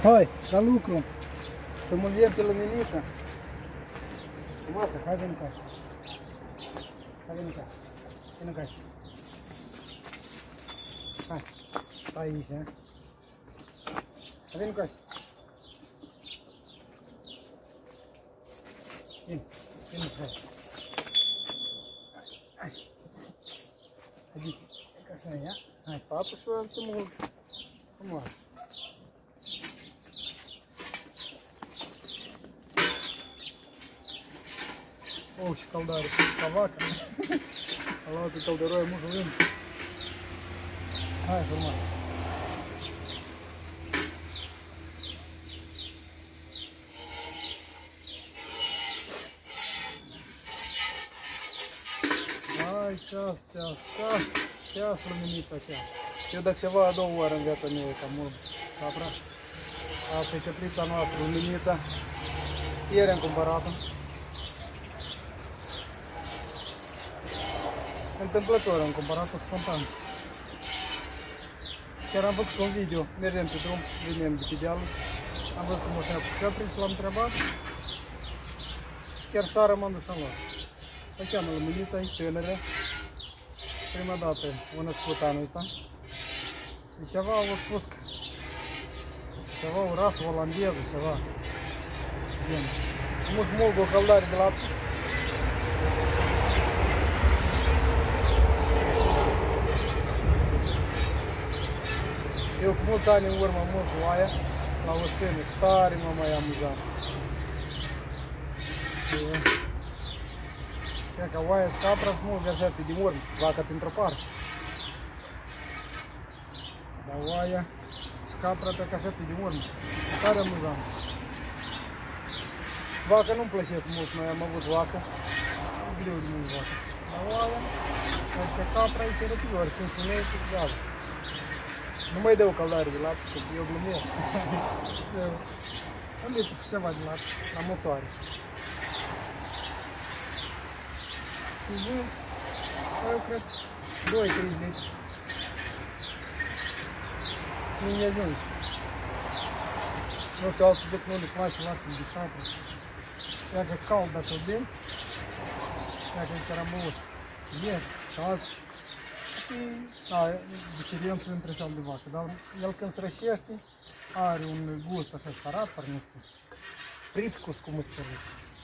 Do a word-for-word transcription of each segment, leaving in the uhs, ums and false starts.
Hai, la lucru. Să mă viem pe luminiță. Frumoasă, hai veni ca așa. Hai veni ca așa. Veni ca așa. Hai, stai aici, ha? Hai veni ca așa. Vini, vini ca așa. Hai. Hai, ca așa, ia. Hai, papă și o altă mult. Frumoasă. Oh, și caldare, ca vaca. A luat căldăroaie mult vânt. Hai, frumos. Hai, ceas, ceas, ceas. Ceas, luminița, ceas. Eu dacă ceva a doua oară în viața mea e cam mult. Capra. Asta e căprița noastră, luminița. Ieri am cumpărat-o. Întâmplător am cumpărat-o spontan. Chiar am făcut un video, mergem pe drum, venim de pe dealul. Am văzut cum o să ia căpriți, l-am întrebat. Și chiar seara m-am dus și am luat. Se cheamă luminița, e tânără. Prima dată o născut anul ăsta. E ceva, au spus că ceva, o rasă olandeză, ceva. Gen. Mult mult o căldare de lapte. Eu cu mulți ani în urmă am mult oaia la Ostene și tare mă mai amuzam. Cred că oaia și capra sunt mult versate din urmă, vaca dintr-o parte. Dar oaia și capra pe așa pe din urmă. Tare amuzam. Vaca nu-mi plăcesc mult, noi am avut vacă. E greu de mult vacă. Dar oaia, adică capra e răpior și îmi spuneai că gata. Nu mai dau caldare de lapte, că eu glumesc. Am litru și ceva de lapte, la moțoare. Zi, eu cred doi trei litri. Nu-mi ajunge. Nu știu, alții zic că nu le place lapte de capra. Ia că cald dacă o bei, ia că e caramăut. E, cald. Da, diferență între cel de vacă, dar el când se rășește are un gust așa sărat, par nu știu, привкус, cum îți spune.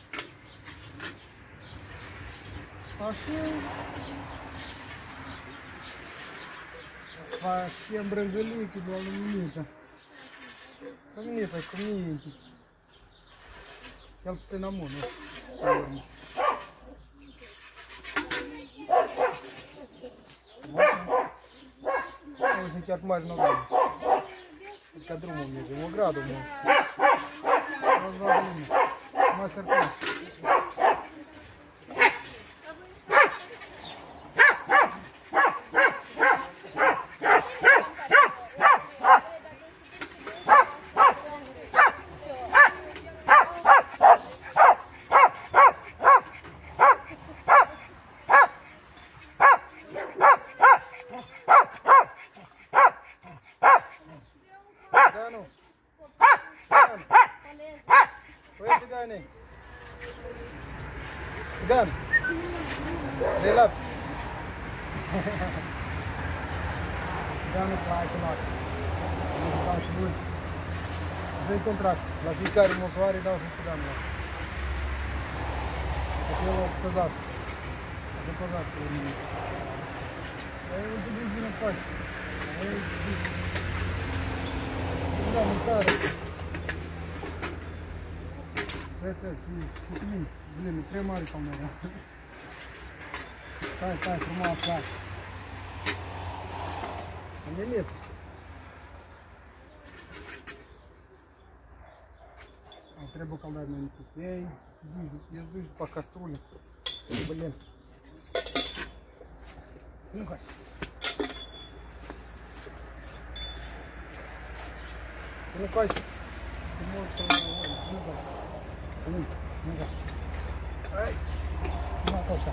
Așa, să facem brânzălică de la luminiță. Luminița e cu minte. El puțin amun, nu? Pe urmă. Очень chiar mai nu vreau. Ca drumul merge, o gradă mă. O gradă mă. Mai sărpăm. Țigan, de lapte. Țiganul place lapte. Nu se dau și lui. Dă-i contract. La fiecare mosoare dau și țiganul lapte. Că el o păzească. O să păzească la mine. Dar eu te duci bine faci. Aia e stic. Da, mâncare. Vezi, și cucumini. Блин, trei mari ca mea. Stai, stai, frumos, stai. Amelit. Trebuie caldare mai mică. Ei, îți duci după castrule. Blin. Nu cași. Nu cași. Nu cași. Nu, nu cași. Hai. Nu așa.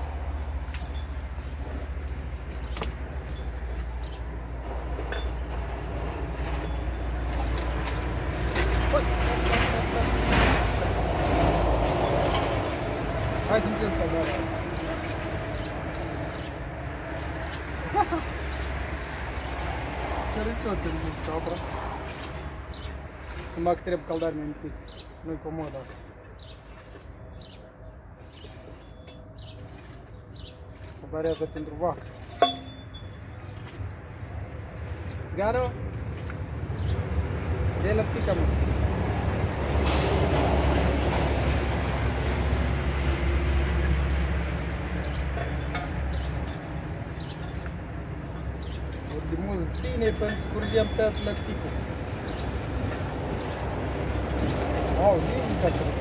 Hai să-mi cânt pe gara. Care ce-o te ridici, capra? Numai că trebuie caldare mai un pic. Nu-i comod asta. Variază pentru vacă. Țigano? Dă-i lăptica, mă. Urdimus bine până scurgem tot lăpticul. Wow, bine ca să văd.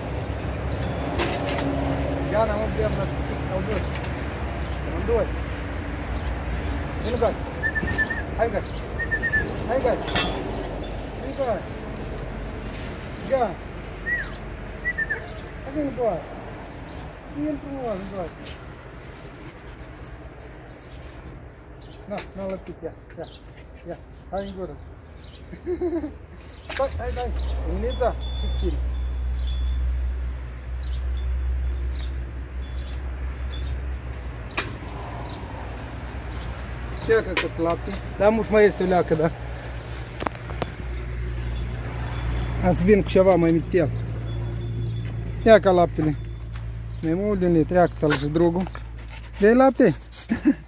Gana, mă, bem lăptic, au dus. Doi. Vino, Gabi. Hai, Gabi. Hai, Gabi. Vino, Gabi. Gabi. Hai, vino, Gabi. Vino, frumos, Gabi. Na, n-a lăptit, ia, ia, ia. Hai în gură. Hai, hai, hai. Linița, ce schimbi. Ia că cât lapte, dar muș mai este o leacă, da. Am să vin cu ceva mai mitel. Ia ca laptele. Mai mult de ne treacă pe drugul. Vrei lapte?